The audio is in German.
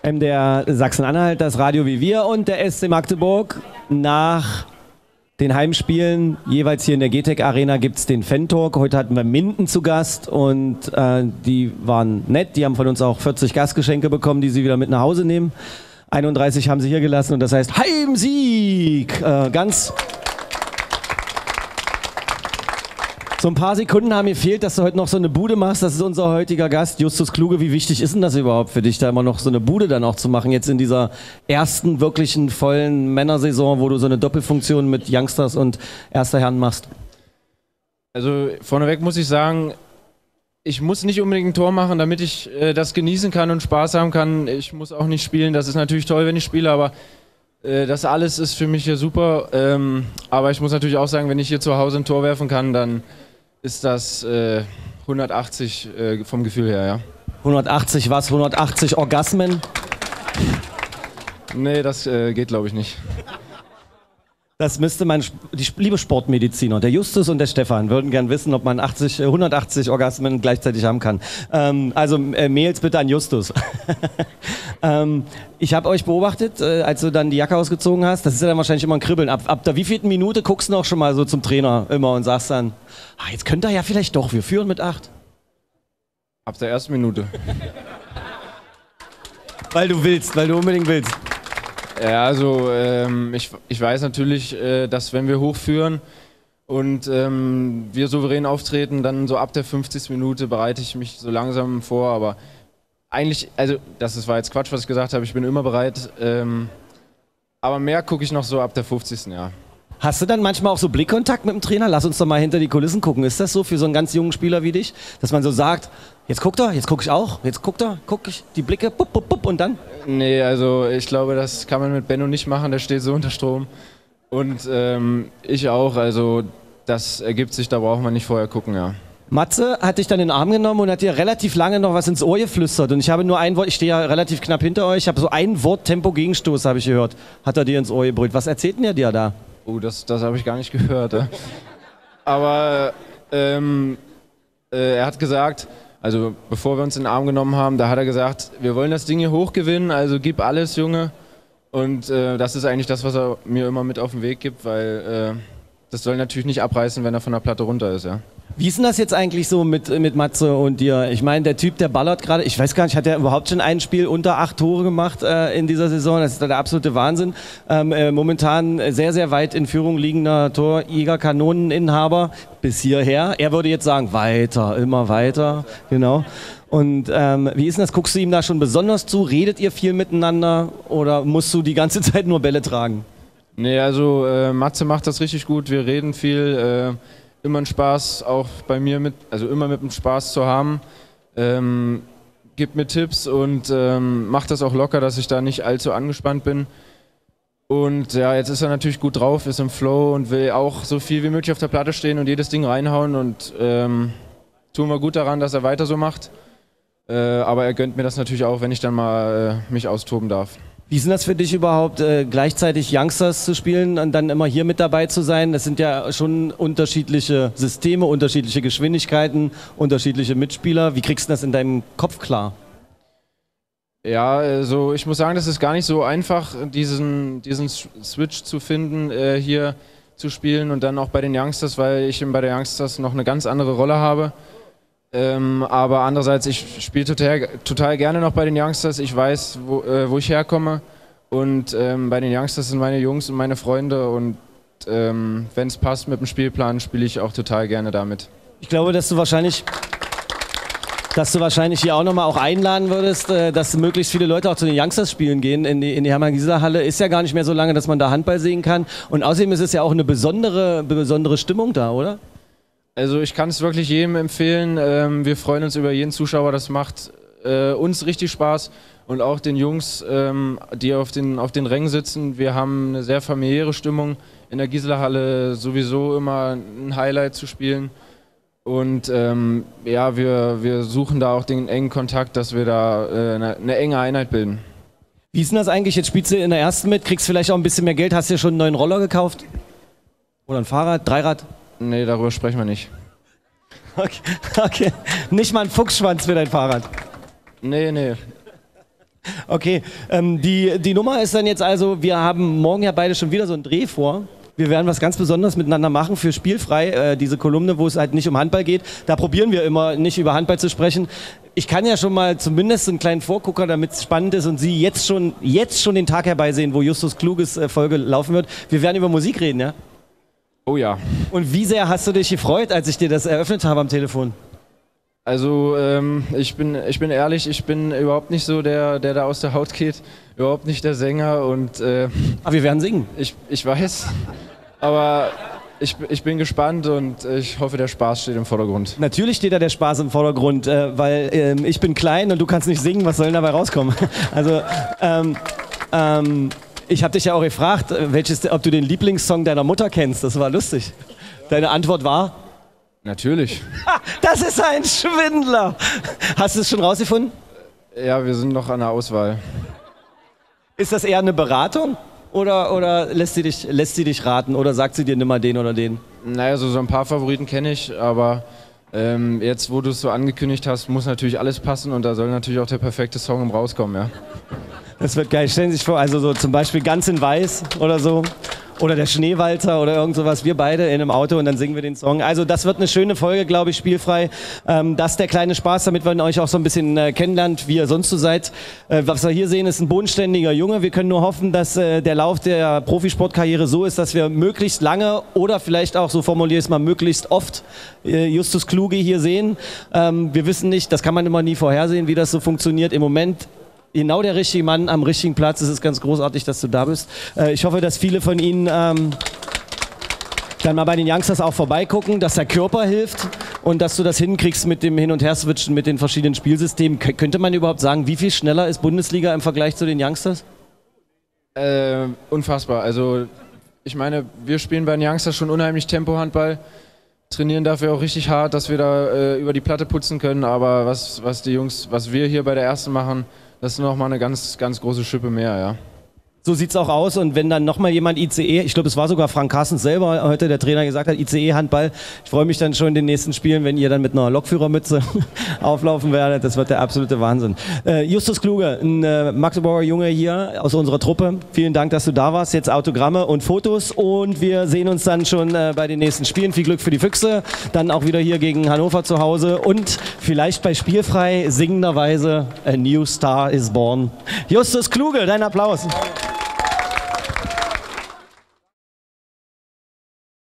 MDR Sachsen-Anhalt, das Radio wie wir und der SC Magdeburg. Nach den Heimspielen, jeweils hier in der GTEC Arena, gibt es den Fan-Talk. Heute hatten wir Minden zu Gast und die waren nett. Die haben von uns auch 40 Gastgeschenke bekommen, die sie wieder mit nach Hause nehmen. 31 haben sie hier gelassen und das heißt Heimsieg! So ein paar Sekunden haben mir gefehlt, dass du heute noch so eine Bude machst. Das ist unser heutiger Gast, Justus Kluge. Wie wichtig ist denn das überhaupt für dich, da immer noch so eine Bude dann auch zu machen, jetzt in dieser ersten wirklichen vollen Männersaison, wo du so eine Doppelfunktion mit Youngsters und Erster Herren machst? Also vorneweg muss ich sagen, ich muss nicht unbedingt ein Tor machen, damit ich das genießen kann und Spaß haben kann. Ich muss auch nicht spielen. Das ist natürlich toll, wenn ich spiele, aber das alles ist für mich hier super. Aber ich muss natürlich auch sagen, wenn ich hier zu Hause ein Tor werfen kann, dann ist das 180 vom Gefühl her, ja. 180 was? 180 Orgasmen? Nee, das geht glaube ich nicht. Das müsste die liebe Sportmediziner, der Justus und der Stefan, würden gern wissen, ob man 180 Orgasmen gleichzeitig haben kann. Mails bitte an Justus. Ich habe euch beobachtet, als du dann die Jacke ausgezogen hast. Das ist ja dann wahrscheinlich immer ein Kribbeln. Ab der wievielten Minute guckst du noch schon mal so zum Trainer immer und sagst dann, jetzt könnte er ja vielleicht doch, wir führen mit 8. Ab der ersten Minute. Weil du unbedingt willst. Ja, also ich weiß natürlich, dass wenn wir hochführen und wir souverän auftreten, dann so ab der 50. Minute bereite ich mich so langsam vor, aber eigentlich, also das war jetzt Quatsch, was ich gesagt habe, ich bin immer bereit, aber mehr gucke ich noch so ab der 50. Ja. Hast du dann manchmal auch so Blickkontakt mit dem Trainer? Lass uns doch mal hinter die Kulissen gucken. Ist das so für so einen ganz jungen Spieler wie dich, dass man so sagt, jetzt guckt er, jetzt gucke ich auch, jetzt guckt er, gucke ich die Blicke, bup, bup, bup, und dann? Nee, also ich glaube, das kann man mit Benno nicht machen, der steht so unter Strom. Und ich auch, also das ergibt sich, da braucht man nicht vorher gucken, ja. Matze hat dich dann in den Arm genommen und hat dir relativ lange noch was ins Ohr geflüstert. Und ich habe nur ein Wort, ich stehe ja relativ knapp hinter euch, ich habe so ein Wort Tempo-Gegenstoß, habe ich gehört, hat er dir ins Ohr gebrüllt. Was erzählt denn der dir da? Oh, das habe ich gar nicht gehört. Aber er hat gesagt, also bevor wir uns in den Arm genommen haben, da hat er gesagt, wir wollen das Ding hier hochgewinnen, also gib alles, Junge. Und das ist eigentlich das, was er mir immer mit auf den Weg gibt, weil das soll natürlich nicht abreißen, wenn er von der Platte runter ist, ja. Wie ist denn das jetzt eigentlich so mit Matze und dir? Ich meine, der Typ, der ballert gerade, ich weiß gar nicht, hat er überhaupt schon ein Spiel unter 8 Tore gemacht in dieser Saison? Das ist der absolute Wahnsinn. Momentan sehr, sehr weit in Führung liegender Torjäger-Kanoneninhaber bis hierher. Er würde jetzt sagen, weiter, immer weiter, genau. Und wie ist denn das? Guckst du ihm da schon besonders zu? Redet ihr viel miteinander oder musst du die ganze Zeit nur Bälle tragen? Nee, also Matze macht das richtig gut, wir reden viel. Immer ein Spaß, auch bei mir also immer mit dem Spaß zu haben. Gibt mir Tipps und macht das auch locker, dass ich da nicht allzu angespannt bin. Und ja, jetzt ist er natürlich gut drauf, ist im Flow und will auch so viel wie möglich auf der Platte stehen und jedes Ding reinhauen und tun wir gut daran, dass er weiter so macht. Aber er gönnt mir das natürlich auch, wenn ich dann mal mich austoben darf. Wie ist denn das für dich überhaupt, gleichzeitig Youngsters zu spielen und dann immer hier mit dabei zu sein? Das sind ja schon unterschiedliche Systeme, unterschiedliche Geschwindigkeiten, unterschiedliche Mitspieler. Wie kriegst du das in deinem Kopf klar? Ja, also ich muss sagen, das ist gar nicht so einfach, diesen Switch zu finden, hier zu spielen und dann auch bei den Youngsters, weil ich bei den Youngsters noch eine ganz andere Rolle habe. Aber andererseits, ich spiele total gerne noch bei den Youngsters. Ich weiß, wo ich herkomme. Und bei den Youngsters sind meine Jungs und meine Freunde. Und wenn es passt mit dem Spielplan, spiele ich auch total gerne damit. Ich glaube, dass du wahrscheinlich hier auch nochmal einladen würdest, dass möglichst viele Leute auch zu den Youngsters-Spielen gehen in die Hermann-Gieseler-Halle. Ist ja gar nicht mehr so lange, dass man da Handball sehen kann. Und außerdem ist es ja auch eine besondere Stimmung da, oder? Also ich kann es wirklich jedem empfehlen. Wir freuen uns über jeden Zuschauer. Das macht uns richtig Spaß und auch den Jungs, die auf den Rängen sitzen. Wir haben eine sehr familiäre Stimmung. In der Gieseler Halle sowieso immer ein Highlight zu spielen. Und ja, wir suchen da auch den engen Kontakt, dass wir da eine enge Einheit bilden. Wie ist denn das eigentlich? Jetzt spielst du in der ersten mit, kriegst vielleicht auch ein bisschen mehr Geld. Hast du dir schon einen neuen Roller gekauft? Oder ein Fahrrad, Dreirad? Nee, darüber sprechen wir nicht. Okay. Nicht mal ein Fuchsschwanz für dein Fahrrad? Nee. Okay, die Nummer ist dann jetzt also, wir haben morgen ja beide schon wieder so einen Dreh vor. Wir werden was ganz Besonderes miteinander machen für Spielfrei, diese Kolumne, wo es halt nicht um Handball geht. Da probieren wir immer nicht über Handball zu sprechen. Ich kann ja schon mal zumindest einen kleinen Vorgucker, damit es spannend ist und Sie jetzt schon den Tag herbeisehen, wo Justus Kluges Folge laufen wird. Wir werden über Musik reden, ja? Oh ja. Und wie sehr hast du dich gefreut, als ich dir das eröffnet habe am Telefon? Also ich bin ehrlich, ich bin überhaupt nicht so der da aus der Haut geht, überhaupt nicht der Sänger und Aber wir werden singen. Ich weiß, aber ich bin gespannt und ich hoffe, der Spaß steht im Vordergrund. Natürlich steht da der Spaß im Vordergrund, weil ich bin klein und du kannst nicht singen, was soll denn dabei rauskommen? Also ich habe dich ja auch gefragt, ob du den Lieblingssong deiner Mutter kennst, das war lustig. Deine Antwort war? Natürlich. Das ist ein Schwindler. Hast du es schon rausgefunden? Ja, wir sind noch an der Auswahl. Ist das eher eine Beratung oder lässt sie dich raten oder sagt sie dir nimm mal den oder den? Naja, so ein paar Favoriten kenne ich, aber jetzt, wo du es so angekündigt hast, muss natürlich alles passen und da soll natürlich auch der perfekte Song rauskommen, ja. Das wird geil. Stellen Sie sich vor, also so zum Beispiel Ganz in Weiß oder so. Oder der Schneewalzer oder irgend sowas, wir beide in einem Auto und dann singen wir den Song. Also das wird eine schöne Folge, glaube ich, spielfrei. Das ist der kleine Spaß, damit man euch auch so ein bisschen kennenlernt, wie ihr sonst so seid. Was wir hier sehen, ist ein bodenständiger Junge. Wir können nur hoffen, dass der Lauf der Profisportkarriere so ist, dass wir möglichst lange oder vielleicht auch, so formuliere ich es mal, möglichst oft Justus Kluge hier sehen. Wir wissen nicht, das kann man immer nie vorhersehen, wie das so funktioniert. Im Moment genau der richtige Mann am richtigen Platz. Es ist ganz großartig, dass du da bist. Ich hoffe, dass viele von Ihnen dann mal bei den Youngsters auch vorbeigucken, dass der Körper hilft und dass du das hinkriegst mit dem Hin- und Her-Switchen, mit den verschiedenen Spielsystemen. Könnte man überhaupt sagen, wie viel schneller ist Bundesliga im Vergleich zu den Youngsters? Unfassbar. Also ich meine, wir spielen bei den Youngsters schon unheimlich Tempo-Handball, trainieren dafür auch richtig hart, dass wir da über die Platte putzen können, aber was wir hier bei der Ersten machen, das ist nochmal eine ganz, ganz große Schippe mehr, ja. So sieht's auch aus und wenn dann nochmal jemand ICE, ich glaube es war sogar Frank Carstens selber heute, der Trainer gesagt hat, ICE-Handball, ich freue mich dann schon in den nächsten Spielen, wenn ihr dann mit einer Lokführermütze auflaufen werdet, das wird der absolute Wahnsinn. Justus Kluge, ein Magdeburger Junge hier aus unserer Truppe, vielen Dank, dass du da warst, jetzt Autogramme und Fotos und wir sehen uns dann schon bei den nächsten Spielen, viel Glück für die Füchse, dann auch wieder hier gegen Hannover zu Hause und vielleicht bei Spielfrei singenderweise A New Star is Born. Justus Kluge, dein Applaus.